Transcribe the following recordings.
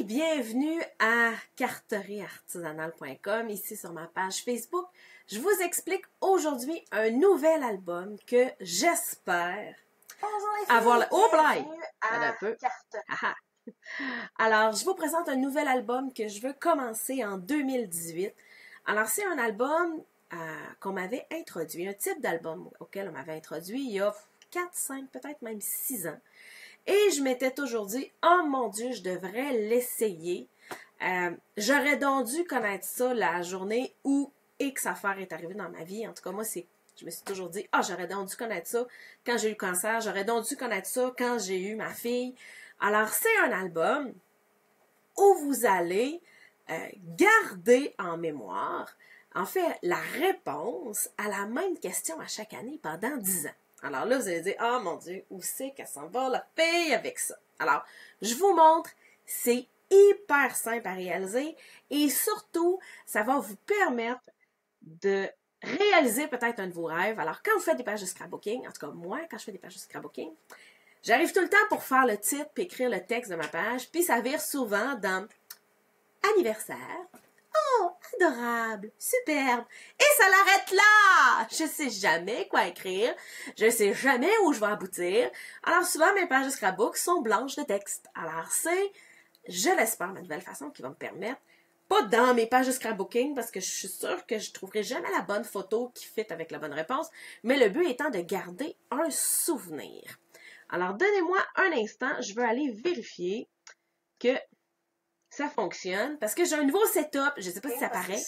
bienvenue à carterieartisanale.com, ici sur ma page Facebook. Je vous explique aujourd'hui un nouvel album que j'espère avoir... Oh, blague! Un peu. Alors, je vous présente un nouvel album que je veux commencer en 2018. Alors, c'est un album qu'on m'avait introduit, un type d'album auquel on m'avait introduit il y a 4, 5, peut-être même 6 ans. Et je m'étais toujours dit, oh mon Dieu, je devrais l'essayer. J'aurais donc dû connaître ça la journée où X affaire est arrivée dans ma vie. En tout cas, moi, je me suis toujours dit, ah, j'aurais donc dû connaître ça quand j'ai eu le cancer. J'aurais donc dû connaître ça quand j'ai eu ma fille. Alors, c'est un album où vous allez garder en mémoire, en fait, la réponse à la même question à chaque année pendant 10 ans. Alors là, vous allez dire, ah mon Dieu, où c'est qu'elle s'en va la fille avec ça? Alors, je vous montre, c'est hyper simple à réaliser et surtout, ça va vous permettre de réaliser peut-être un de vos rêves. Alors, quand vous faites des pages de scrapbooking, en tout cas moi, quand je fais des pages de scrapbooking, j'arrive tout le temps pour faire le titre puis écrire le texte de ma page, puis ça vire souvent dans anniversaire. Oh, adorable, superbe. Et ça l'arrête là. Je sais jamais quoi écrire. Je sais jamais où je vais aboutir. Alors souvent, mes pages de scrapbook sont blanches de texte. Alors c'est, je l'espère, ma nouvelle façon qui va me permettre, pas dans mes pages de scrapbooking, parce que je suis sûre que je trouverai jamais la bonne photo qui fit avec la bonne réponse, mais le but étant de garder un souvenir. Alors, donnez-moi un instant, je veux aller vérifier que ça fonctionne, parce que j'ai un nouveau setup, je ne sais pas si ça paraît.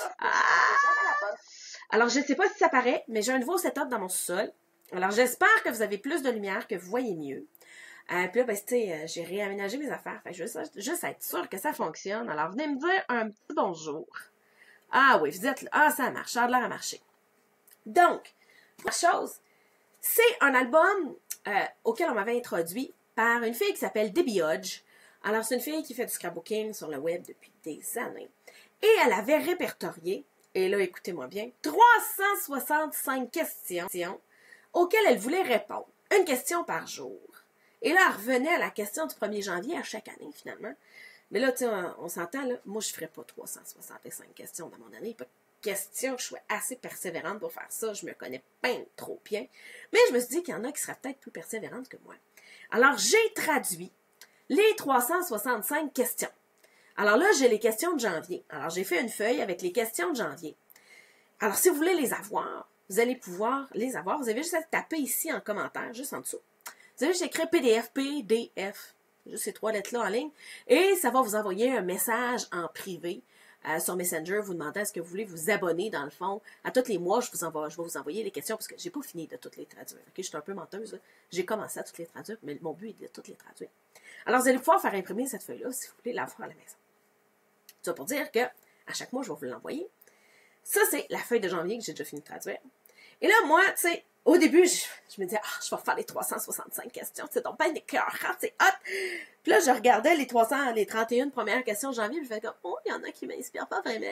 Alors, je ne sais pas si ça paraît, mais j'ai un nouveau setup dans mon sous-sol. Alors, j'espère que vous avez plus de lumière, que vous voyez mieux. Puis là, ben, tu sais, j'ai réaménagé mes affaires. Fait que je veux juste être sûre que ça fonctionne. Alors, venez me dire un petit bonjour. Ah oui, vous êtes là. Ah, ça marche, ça a l'air à marcher. Donc, la chose, c'est un album auquel on m'avait introduit par une fille qui s'appelle Debbie Hodge. Alors, c'est une fille qui fait du scrapbooking sur le web depuis des années. Et elle avait répertorié, et là, écoutez-moi bien, 365 questions auxquelles elle voulait répondre. Une question par jour. Et là, elle revenait à la question du 1er janvier à chaque année, finalement. Mais là, tu sais, on s'entend, là, moi, je ne ferais pas 365 questions dans mon année. Pas de question que je sois assez persévérante pour faire ça. Je me connais pas trop bien. Mais je me suis dit qu'il y en a qui seraient peut-être plus persévérantes que moi. Alors, j'ai traduit les 365 questions. Alors là, j'ai les questions de janvier. Alors, j'ai fait une feuille avec les questions de janvier. Alors, si vous voulez les avoir, vous allez pouvoir les avoir. Vous avez juste à taper ici en commentaire, juste en dessous. Vous avez juste écrit PDF, PDF, juste ces 3 lettres-là en ligne, et ça va vous envoyer un message en privé sur Messenger, vous demandant est-ce que vous voulez vous abonner, dans le fond. À tous les mois, je vais vous envoyer les questions, parce que j'ai pas fini de toutes les traduire. Okay? Je suis un peu menteuse, là. J'ai commencé à toutes les traduire, mais mon but est de toutes les traduire. Alors, vous allez pouvoir faire imprimer cette feuille-là, si vous voulez l'avoir à la maison. Ça pour dire que à chaque mois, je vais vous l'envoyer. Ça, c'est la feuille de janvier que j'ai déjà fini de traduire. Et là, moi, tu sais, au début, je me disais, je vais faire les 365 questions, c'est donc pas des cœurs, c'est hot. Puis là, je regardais les 31 premières questions de janvier, je me faisais comme, oh, il y en a qui m'inspirent pas vraiment.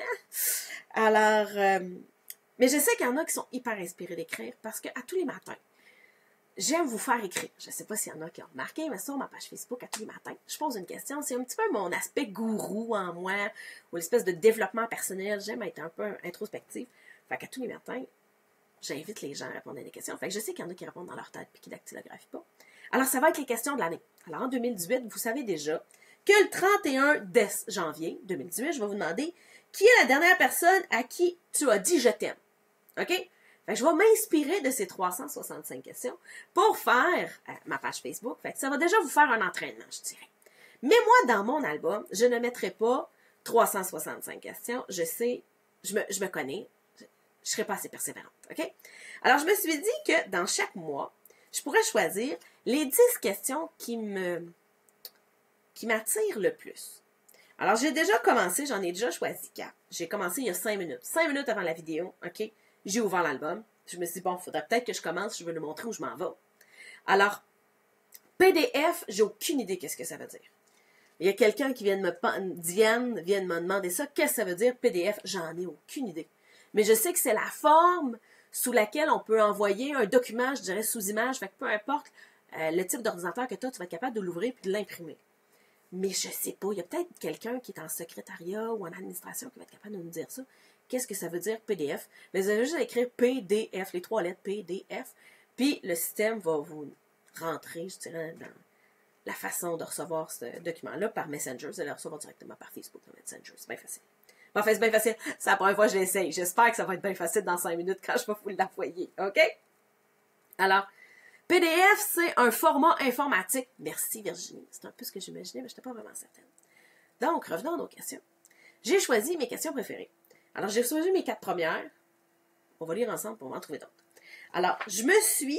Alors, mais je sais qu'il y en a qui sont hyper inspirés d'écrire parce qu'à tous les matins, j'aime vous faire écrire. Je ne sais pas s'il y en a qui ont remarqué, mais sur ma page Facebook, à tous les matins, je pose une question. C'est un petit peu mon aspect gourou en moi, ou l'espèce de développement personnel. J'aime être un peu introspective. Fait qu'à tous les matins, j'invite les gens à répondre à des questions. Fait que je sais qu'il y en a qui répondent dans leur tête et qui dactylographient pas. Alors, ça va être les questions de l'année. Alors, en 2018, vous savez déjà que le 31 janvier 2018, je vais vous demander qui est la dernière personne à qui tu as dit « je t'aime ». OK? Fait que je vais m'inspirer de ces 365 questions pour faire ma page Facebook. Fait que ça va déjà vous faire un entraînement, je dirais. Mais moi, dans mon album, je ne mettrai pas 365 questions. Je sais, je me connais. Je ne serais pas assez persévérante, OK? Alors, je me suis dit que dans chaque mois, je pourrais choisir les 10 questions qui m'attirent le plus. Alors, j'ai déjà commencé, j'en ai déjà choisi 4. J'ai commencé il y a 5 minutes. 5 minutes avant la vidéo, OK? J'ai ouvert l'album. Je me suis dit, bon, il faudrait peut-être que je commence, je veux le montrer où je m'en vais. Alors, PDF, j'ai aucune idée qu'est-ce que ça veut dire. Il y a quelqu'un qui Diane vient de me demander ça. Qu'est-ce que ça veut dire, PDF? J'en ai aucune idée. Mais je sais que c'est la forme sous laquelle on peut envoyer un document, je dirais sous image, fait que peu importe le type d'ordinateur que tu as, tu vas être capable de l'ouvrir puis de l'imprimer. Mais je sais pas, il y a peut-être quelqu'un qui est en secrétariat ou en administration qui va être capable de nous dire ça. Qu'est-ce que ça veut dire PDF? Mais vous avez juste à écrire PDF, les 3 lettres PDF, puis le système va vous rentrer, je dirais, dans la façon de recevoir ce document-là par Messenger. Vous allez le recevoir directement par Facebook, dans Messenger. C'est bien facile. Enfin, c'est bien facile. C'est la première fois que je l'essaye. J'espère que ça va être bien facile dans 5 minutes quand je vais vous l'envoyer. OK? Alors, PDF, c'est un format informatique. Merci Virginie. C'est un peu ce que j'imaginais, mais je n'étais pas vraiment certaine. Donc, revenons à nos questions. J'ai choisi mes questions préférées. Alors, j'ai choisi mes 4 premières. On va lire ensemble pour en trouver d'autres. Alors, je me suis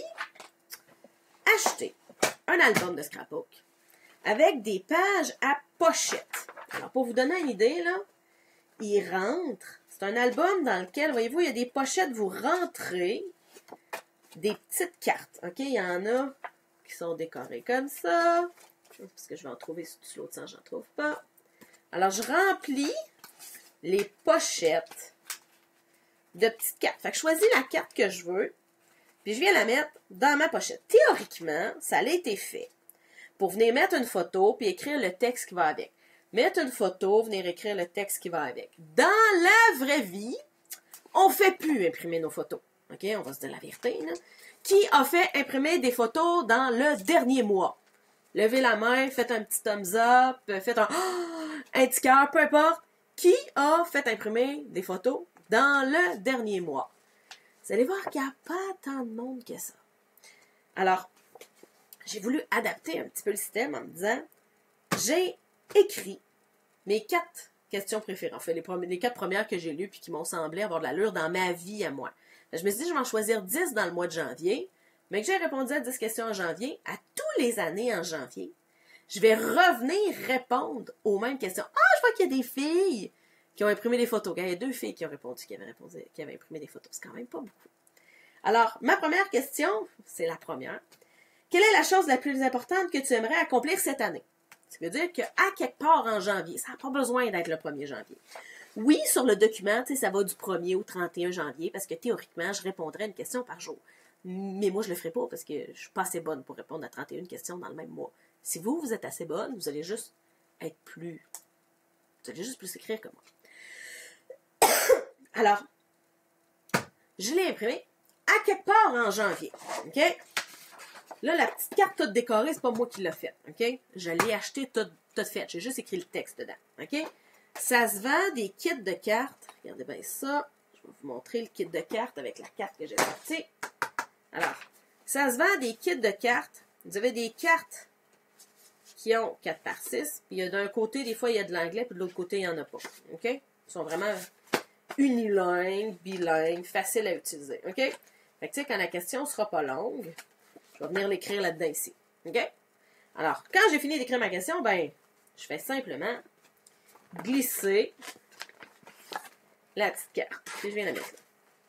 acheté un album de scrapbook avec des pages à pochette. Alors, pour vous donner une idée, là, il rentre. C'est un album dans lequel, voyez-vous, il y a des pochettes, vous rentrez des petites cartes. OK? Il y en a qui sont décorées comme ça. Parce que je vais en trouver sur l'autre sens, j'en trouve pas. Alors, je remplis les pochettes de petites cartes. Fait que je choisis la carte que je veux, puis je viens la mettre dans ma pochette. Théoriquement, ça a été fait pour venir mettre une photo puis écrire le texte qui va avec. Mettre une photo, venir écrire le texte qui va avec. Dans la vraie vie, on ne fait plus imprimer nos photos. OK? On va se dire la vérité, là. Qui a fait imprimer des photos dans le dernier mois? Levez la main, faites un petit thumbs up, faites un petit cœur, peu importe. Qui a fait imprimer des photos dans le dernier mois? Vous allez voir qu'il n'y a pas tant de monde que ça. Alors, j'ai voulu adapter un petit peu le système en me disant, j'ai écrit mes 4 questions préférées. En fait, les 4 premières que j'ai lues puis qui m'ont semblé avoir de l'allure dans ma vie à moi. Je me suis dit, je vais en choisir 10 dans le mois de janvier, mais que j'ai répondu à 10 questions en janvier, à tous les années en janvier, je vais revenir répondre aux mêmes questions. Ah, je vois qu'il y a des filles qui ont imprimé des photos. Il y a 2 filles qui ont répondu, qui avaient imprimé des photos. C'est quand même pas beaucoup. Alors, ma première question, c'est la première. Quelle est la chose la plus importante que tu aimerais accomplir cette année? Ça veut dire qu'à quelque part en janvier, ça n'a pas besoin d'être le 1er janvier. Oui, sur le document, ça va du 1er au 31 janvier, parce que théoriquement, je répondrais à une question par jour. Mais moi, je le ferai pas, parce que je ne suis pas assez bonne pour répondre à 31 questions dans le même mois. Si vous êtes assez bonne, vous allez juste être plus... Vous allez juste plus écrire que moi. Alors, je l'ai imprimé à quelque part en janvier. OK? Là, la petite carte toute décorée, c'est pas moi qui l'ai faite. OK? Je l'ai achetée toute faite. J'ai juste écrit le texte dedans. OK? Ça se vend des kits de cartes. Regardez bien ça. Je vais vous montrer le kit de cartes avec la carte que j'ai sortie. Alors, ça se vend des kits de cartes. Vous avez des cartes qui ont 4 par 6. Puis d'un côté, des fois, il y a de l'anglais, puis de l'autre côté, il n'y en a pas. OK? Ils sont vraiment unilingues, bilingues, faciles à utiliser. OK? Fait que, tu sais, quand la question ne sera pas longue, je vais venir l'écrire là-dedans ici. OK? Alors, quand j'ai fini d'écrire ma question, ben, je fais simplement glisser la petite carte. Puis je viens la mettre là.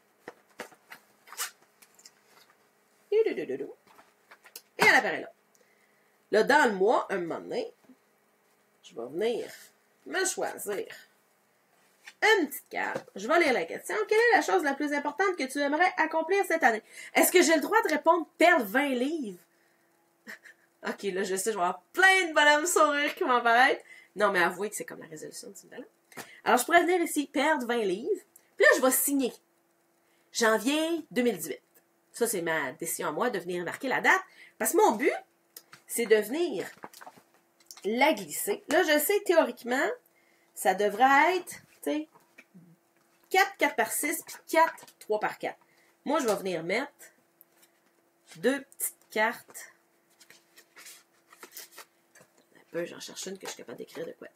Et elle apparaît là. Là, dans le mois, un moment donné, je vais venir me choisir une petite carte. Je vais lire la question. Quelle est la chose la plus importante que tu aimerais accomplir cette année? Est-ce que j'ai le droit de répondre perdre 20 livres? OK, là, je sais, je vais avoir plein de bonhommes sourires qui vont apparaître. Non, mais avouez que c'est comme la résolution de ce là. Alors, je pourrais venir ici, perdre 20 livres. Puis là, je vais signer. Janvier 2018. Ça, c'est ma décision à moi de venir marquer la date. Parce que mon but, c'est de venir la glisser. Là, je sais, théoriquement, ça devrait être, tu sais, 4 par 6, puis 4, 3 par 4. Moi, je vais venir mettre 2 petites cartes. Un peu, j'en cherche une que je suis capable d'écrire de quoi.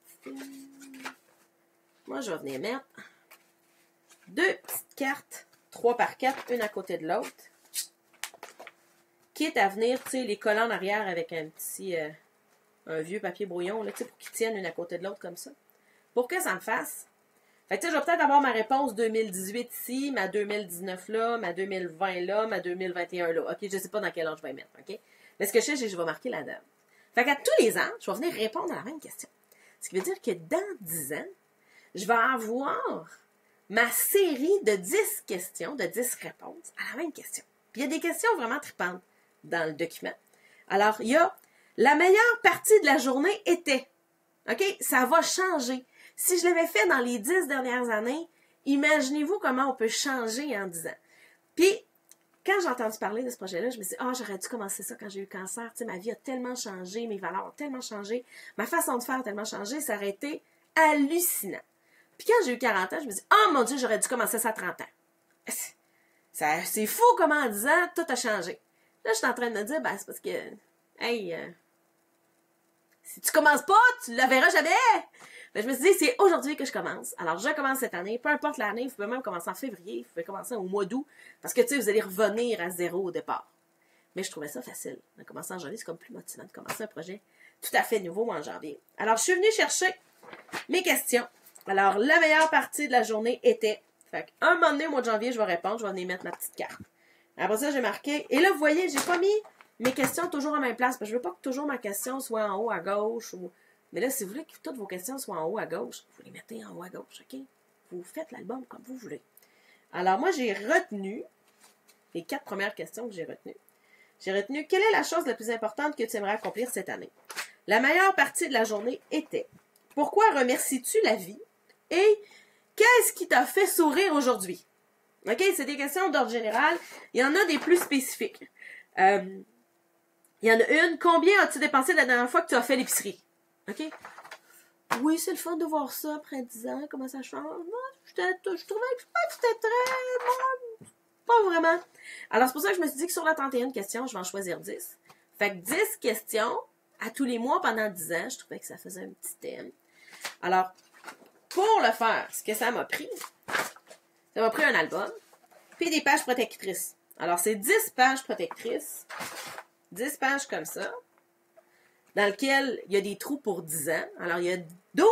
Moi, je vais venir mettre 2 petites cartes, 3 par 4, une à côté de l'autre. Quitte à venir, tu sais, les coller en arrière avec un petit, un vieux papier brouillon, là, tu sais, pour qu'ils tiennent une à côté de l'autre comme ça. Pour que ça me fasse. Fait que, tu sais, je vais peut-être avoir ma réponse 2018 ici, ma 2019 là, ma 2020 là, ma 2021 là. OK, je sais pas dans quel ordre je vais mettre, OK? Mais ce que je sais, c'est que je vais marquer la date. Fait qu'à tous les ans, je vais venir répondre à la même question. Ce qui veut dire que dans 10 ans, je vais avoir ma série de 10 questions, de 10 réponses à la même question. Puis il y a des questions vraiment tripantes dans le document. Alors, il y a la meilleure partie de la journée était. OK? Ça va changer. Si je l'avais fait dans les 10 dernières années, imaginez-vous comment on peut changer en 10 ans. Puis, quand j'ai entendu parler de ce projet-là, je me suis dit, ah, j'aurais dû commencer ça quand j'ai eu le cancer. Tu sais, ma vie a tellement changé, mes valeurs ont tellement changé, ma façon de faire a tellement changé, ça aurait été hallucinant. Puis quand j'ai eu 40 ans, je me suis dit, oh mon Dieu, j'aurais dû commencer ça à 30 ans. C'est fou comment en 10 ans, tout a changé. Là, je suis en train de me dire, ben, c'est parce que, hey, si tu commences pas, tu la verras jamais. Ben, je me suis dit, c'est aujourd'hui que je commence. Alors, je commence cette année. Peu importe l'année, vous pouvez même commencer en février, vous pouvez commencer au mois d'août, parce que, tu sais, vous allez revenir à zéro au départ. Mais je trouvais ça facile. De commencer en janvier, c'est comme plus motivant de commencer un projet tout à fait nouveau en janvier. Alors, je suis venue chercher mes questions. Alors, la meilleure partie de la journée était, fait un moment donné, au mois de janvier, je vais répondre, je vais venir mettre ma petite carte. Après ça, j'ai marqué, et là, vous voyez, j'ai pas mis mes questions toujours à même place, parce que je veux pas que toujours ma question soit en haut à gauche, ou... mais là, si vous voulez que toutes vos questions soient en haut à gauche, vous les mettez en haut à gauche, OK? Vous faites l'album comme vous voulez. Alors, moi, j'ai retenu les 4 premières questions que j'ai retenues. J'ai retenu, quelle est la chose la plus importante que tu aimerais accomplir cette année? La meilleure partie de la journée était, pourquoi remercies-tu la vie? Et qu'est-ce qui t'a fait sourire aujourd'hui? OK? C'est des questions d'ordre général. Il y en a des plus spécifiques. Il y en a une. Combien as-tu dépensé la dernière fois que tu as fait l'épicerie? OK? Oui, c'est le fun de voir ça après 10 ans. Comment ça change? Moi, je trouvais que c'était très bon. Pas vraiment. Alors, c'est pour ça que je me suis dit que sur la 31 questions, je vais en choisir 10. Fait que 10 questions à tous les mois pendant 10 ans. Je trouvais que ça faisait un petit thème. Alors, pour le faire, ce que ça m'a pris un album, puis des pages protectrices. Alors, c'est 10 pages protectrices, 10 pages comme ça, dans lesquelles il y a des trous pour 10 ans. Alors, il y a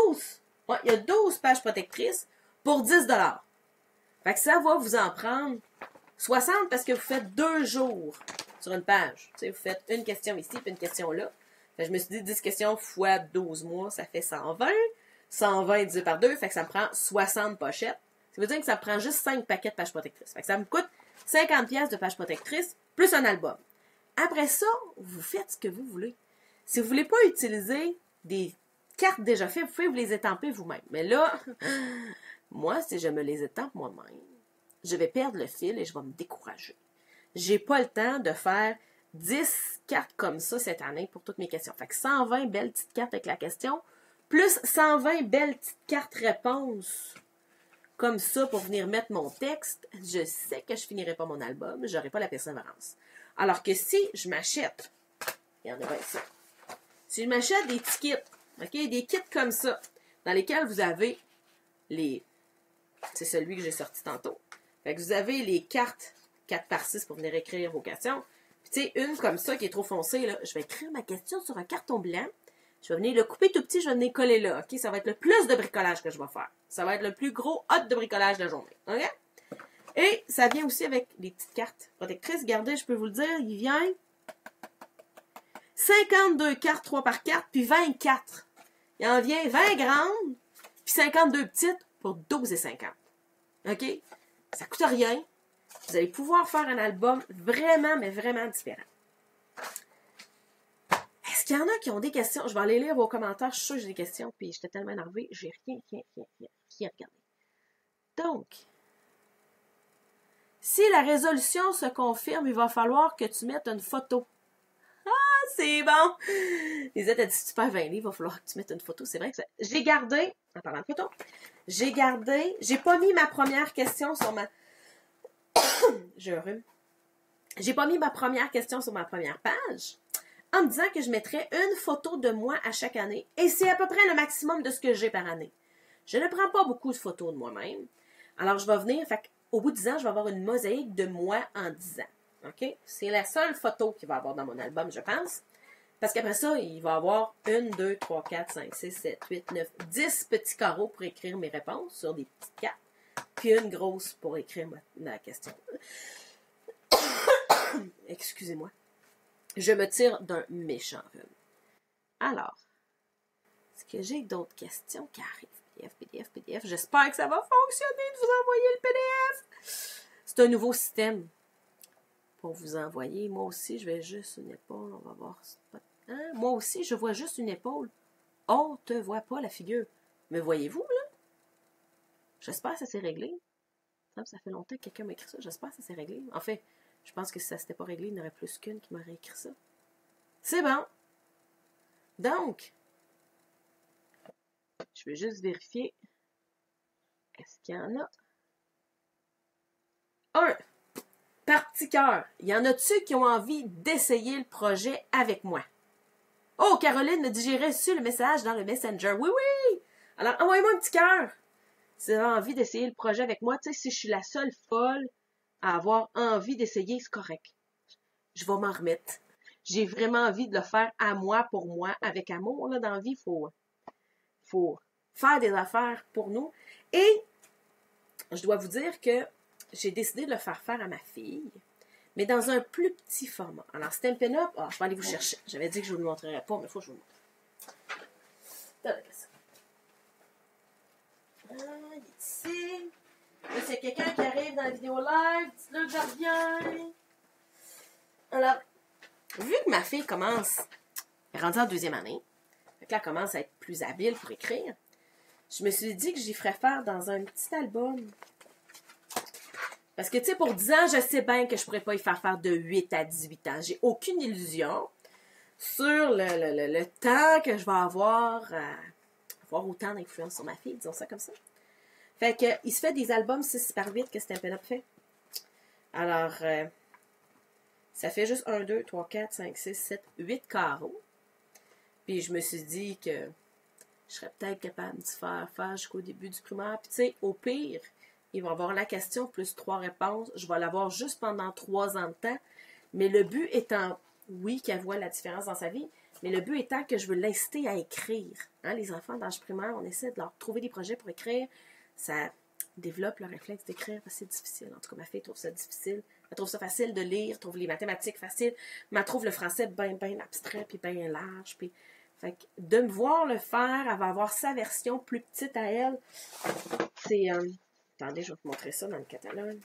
12 pages protectrices pour 10 $. Fait que ça va vous en prendre 60 parce que vous faites 2 jours sur une page. Tu sais, vous faites une question ici puis une question là. Fait que je me suis dit 10 questions fois 12 mois, ça fait 120. 120 divisé par 2, fait que ça me prend 60 pochettes. Ça veut dire que ça me prend juste 5 paquets de pages protectrices. Fait que ça me coûte 50$ de pages protectrices plus un album. Après ça, vous faites ce que vous voulez. Si vous voulez pas utiliser des cartes déjà faites, vous pouvez vous les étamper vous-même. Mais là, moi, si je me les étampe moi-même, je vais perdre le fil et je vais me décourager. J'ai pas le temps de faire 10 cartes comme ça cette année pour toutes mes questions. Fait que 120 belles petites cartes avec la question, plus 120 belles petites cartes réponses comme ça pour venir mettre mon texte, je sais que je finirai pas mon album, j'aurai pas la persévérance. Alors que si je m'achète, il y en a bien ça, si je m'achète des petits kits, OK, des kits comme ça, dans lesquels vous avez les, c'est celui que j'ai sorti tantôt, fait que vous avez les cartes 4x6 pour venir écrire vos questions, puis tu sais, une comme ça qui est trop foncée, là, je vais écrire ma question sur un carton blanc, je vais venir le couper tout petit, je vais venir coller là, OK? Ça va être le plus de bricolage que je vais faire. Ça va être le plus gros hot de bricolage de la journée, OK? Et ça vient aussi avec les petites cartes protectrices. Regardez, je peux vous le dire, il vient 52 cartes 3 par 4, puis 24. Il en vient 20 grandes, puis 52 petites pour 12,50. OK? Ça coûte rien. Vous allez pouvoir faire un album vraiment, mais vraiment différent. Est-ce qu'il y en a qui ont des questions? Je vais aller lire vos commentaires. Je suis sûre que j'ai des questions, puis j'étais tellement énervée, j'ai rien regardé. Donc, si la résolution se confirme, il va falloir que tu mettes une photo. Ah, c'est bon! Lisette a dit super veinée, il va falloir que tu mettes une photo. C'est vrai que ça... J'ai gardé, en parlant de photo, j'ai pas mis ma première question sur ma... J'ai un rhume. J'ai pas mis ma première question sur ma première page, en me disant que je mettrais une photo de moi à chaque année. Et c'est à peu près le maximum de ce que j'ai par année. Je ne prends pas beaucoup de photos de moi-même. Alors, je vais venir, au bout de 10 ans, je vais avoir une mosaïque de moi en 10 ans. OK? C'est la seule photo qu'il va y avoir dans mon album, je pense. Parce qu'après ça, il va y avoir 1, 2, 3, 4, 5, 6, 7, 8, 9, 10 petits carreaux pour écrire mes réponses sur des petites cartes. Puis une grosse pour écrire ma question. Excusez-moi. Je me tire d'un méchant rhume. Alors, est-ce que j'ai d'autres questions qui arrivent? PDF. J'espère que ça va fonctionner de vous envoyer le PDF. C'est un nouveau système pour vous envoyer. Moi aussi, je vais juste une épaule. On va voir. Hein? Moi aussi, je vois juste une épaule. On te voit pas la figure. Me voyez-vous, là? J'espère que ça s'est réglé. Ça fait longtemps que quelqu'un m'a écrit ça. J'espère que ça s'est réglé. En fait, je pense que si ça s'était pas réglé, il y en aurait plus qu'une qui m'aurait écrit ça. C'est bon. Donc, je vais juste vérifier. Est-ce qu'il y en a? Un. Par petit cœur. Y en a-tu qui ont envie d'essayer le projet avec moi? Oh, Caroline me dit, j'ai reçu le message dans le Messenger. Oui, oui! Alors, envoyez-moi un petit cœur. Si vous avez envie d'essayer le projet avec moi, tu sais, si je suis la seule folle à avoir envie d'essayer, c'est correct. Je vais m'en remettre. J'ai vraiment envie de le faire à moi, pour moi, avec amour. Là, dans la vie, faut faire des affaires pour nous. Et je dois vous dire que j'ai décidé de le faire faire à ma fille, mais dans un plus petit format. Alors, Stampin' Up, je vais aller vous chercher. J'avais dit que je ne vous le montrerais pas, mais il faut que je vous le montre. Il est ici. Là, c'est quelqu'un qui arrive dans la vidéo live. Dites-le que je reviens. Alors, vu que ma fille commence, elle est rendue en 2e année, donc là, elle commence à être plus habile pour écrire, je me suis dit que j'y ferais faire dans un petit album. Parce que, tu sais, pour 10 ans, je sais bien que je ne pourrais pas y faire faire de 8 à 18 ans. J'ai aucune illusion sur le temps que je vais avoir autant d'influence sur ma fille, disons ça comme ça. Fait que, il se fait des albums 6 par 8 que Stampin' Up fait. Alors, ça fait juste 1, 2, 3, 4, 5, 6, 7, 8 carreaux. Puis je me suis dit que je serais peut-être capable de faire jusqu'au début du primaire. Puis tu sais, au pire, il va avoir la question plus 3 réponses. Je vais l'avoir juste pendant 3 ans de temps. Mais le but étant, oui, qu'elle voit la différence dans sa vie, mais le but étant que je veux l'inciter à écrire. Hein, les enfants d'âge primaire, on essaie de leur trouver des projets pour écrire. Ça développe le réflexe d'écrire parce que c'est difficile. En tout cas, ma fille trouve ça difficile. Elle trouve ça facile de lire, trouve les mathématiques faciles, mais elle trouve le français bien abstrait, puis bien large. Puis... Fait que de me voir le faire, elle va avoir sa version plus petite à elle. C'est... Attendez, je vais vous montrer ça dans le catalogue.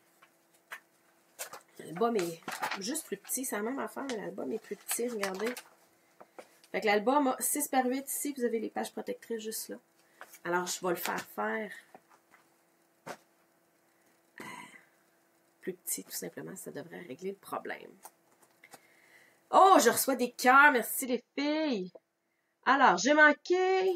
L'album est juste plus petit. C'est la même affaire, mais l'album est plus petit. Regardez. Fait que l'album a 6 par 8 ici. Vous avez les pages protectrices juste là. Alors, je vais le faire plus petit, tout simplement. Ça devrait régler le problème. Oh, je reçois des cœurs. Merci les filles. Alors, j'ai manqué.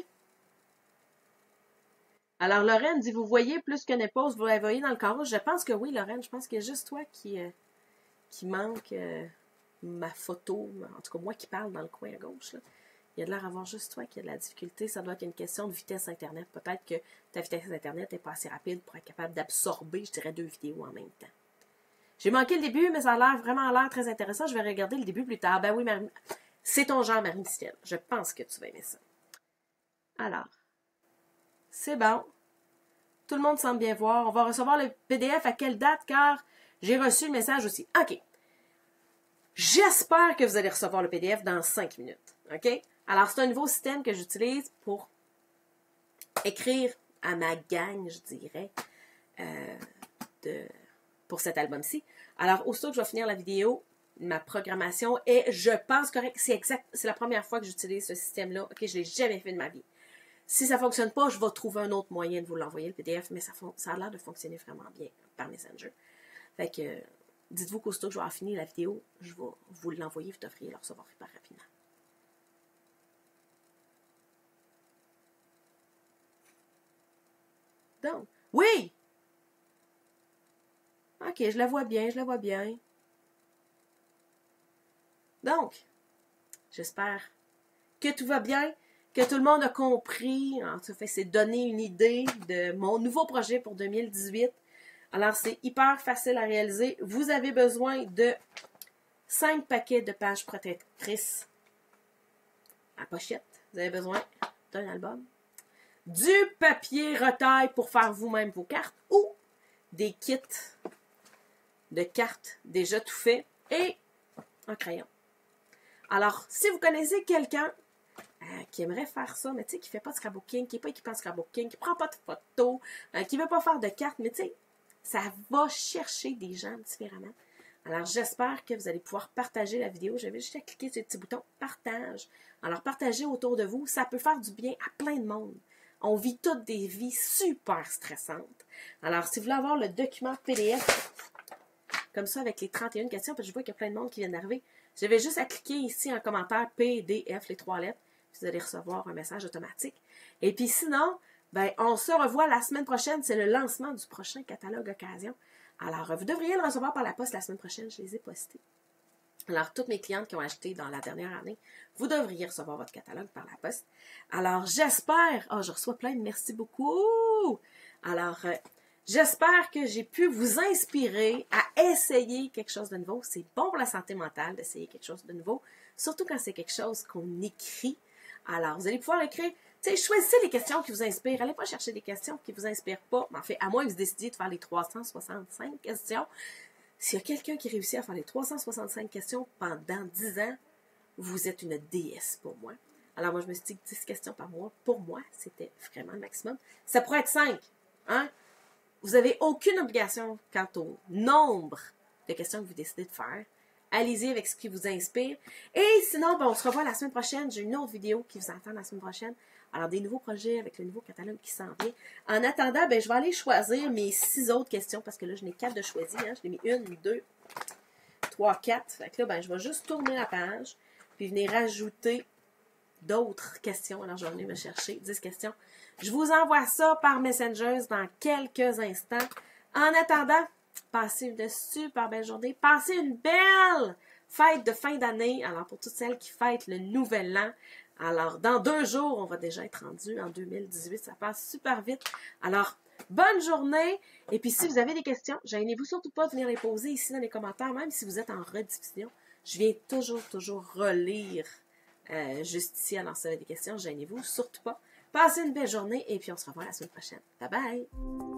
Alors, Lorraine dit, vous voyez plus qu'une épouse, vous la voyez dans le carreau. Je pense que oui, Lorraine. Je pense qu'il y a juste toi qui manque ma photo. En tout cas, moi qui parle dans le coin à gauche. Là. Il y a de l'air d'avoir juste toi qui a de la difficulté. Ça doit être une question de vitesse Internet. Peut-être que ta vitesse Internet n'est pas assez rapide pour être capable d'absorber, je dirais, 2 vidéos en même temps. J'ai manqué le début, mais ça a l'air très intéressant. Je vais regarder le début plus tard. Ben oui, Marie, c'est ton genre, Marie-Michel. Je pense que tu vas aimer ça. Alors, c'est bon. Tout le monde semble bien voir. On va recevoir le PDF à quelle date? Car j'ai reçu le message aussi. OK. J'espère que vous allez recevoir le PDF dans 5 minutes. OK? Alors, c'est un nouveau système que j'utilise pour écrire à ma gang, je dirais, pour cet album-ci. Alors, aussitôt que je vais finir la vidéo, ma programmation est, je pense, correct. C'est exact. C'est la première fois que j'utilise ce système-là. OK? Je ne l'ai jamais fait de ma vie. Si ça ne fonctionne pas, je vais trouver un autre moyen de vous l'envoyer, le PDF, mais ça a l'air de fonctionner vraiment bien par Messenger. Fait que, dites-vous qu'aussitôt que je vais avoir fini la vidéo, je vais vous l'envoyer, vous devriez le recevoir hyper rapidement. Donc, oui! OK, je la vois bien, Donc, j'espère que tout va bien, que tout le monde a compris. En tout cas, c'est donner une idée de mon nouveau projet pour 2018. Alors, c'est hyper facile à réaliser. Vous avez besoin de 5 paquets de pages protectrices à pochette. Vous avez besoin d'un album. Du papier retaille pour faire vous-même vos cartes ou des kits de cartes déjà tout fait et un crayon. Alors, si vous connaissez quelqu'un qui aimerait faire ça, mais tu sais, qui ne fait pas de scrapbooking, qui n'est pas équipé en scrapbooking, qui ne prend pas de photos, qui ne veut pas faire de cartes, mais tu sais, ça va chercher des gens différemment. Alors, j'espère que vous allez pouvoir partager la vidéo. J'avais juste à cliquer sur le petit bouton « Partage ». Alors, partagez autour de vous. Ça peut faire du bien à plein de monde. On vit toutes des vies super stressantes. Alors, si vous voulez avoir le document PDF, comme ça, avec les 31 questions, parce que je vois qu'il y a plein de monde qui vient d'arriver, j'avais juste à cliquer ici en commentaire PDF, les 3 lettres, puis vous allez recevoir un message automatique. Et puis sinon, ben, on se revoit la semaine prochaine. C'est le lancement du prochain catalogue Occasion. Alors, vous devriez le recevoir par la poste la semaine prochaine. Je les ai postés. Alors, toutes mes clientes qui ont acheté dans la dernière année, vous devriez recevoir votre catalogue par la poste. Alors, j'espère... Oh, je reçois plein de merci beaucoup! Alors, j'espère que j'ai pu vous inspirer à essayer quelque chose de nouveau. C'est bon pour la santé mentale d'essayer quelque chose de nouveau, surtout quand c'est quelque chose qu'on écrit. Alors, vous allez pouvoir écrire... Tu sais, choisissez les questions qui vous inspirent. Allez pas chercher des questions qui vous inspirent pas. Mais en fait, à moins que vous décidiez de faire les 365 questions. S'il y a quelqu'un qui réussit à faire les 365 questions pendant 10 ans, vous êtes une déesse pour moi. Alors moi, je me suis dit que 10 questions par mois, pour moi, c'était vraiment le maximum. Ça pourrait être 5. Hein? Vous n'avez aucune obligation quant au nombre de questions que vous décidez de faire. Allez-y avec ce qui vous inspire. Et sinon, ben, on se revoit la semaine prochaine. J'ai une autre vidéo qui vous attend la semaine prochaine. Alors, des nouveaux projets avec le nouveau catalogue qui s'en vient. En attendant, ben, je vais aller choisir mes 6 autres questions parce que là, je n'ai 4 de choisir. Hein. Je l'ai mis 1, 2, 3, 4. Fait que là, ben, je vais juste tourner la page puis venir rajouter d'autres questions. Alors, je vais venir me chercher 10 questions. Je vous envoie ça par Messenger dans quelques instants. En attendant, passez une super belle journée. Passez une belle fête de fin d'année. Alors, pour toutes celles qui fêtent le nouvel an, alors, dans 2 jours, on va déjà être rendu en 2018. Ça passe super vite. Alors, bonne journée. Et puis, si vous avez des questions, gênez-vous surtout pas de venir les poser ici dans les commentaires, même si vous êtes en rediffusion. Je viens toujours relire juste ici. Alors, si vous avez des questions, gênez-vous surtout pas. Passez une belle journée et puis on se revoit la semaine prochaine. Bye bye!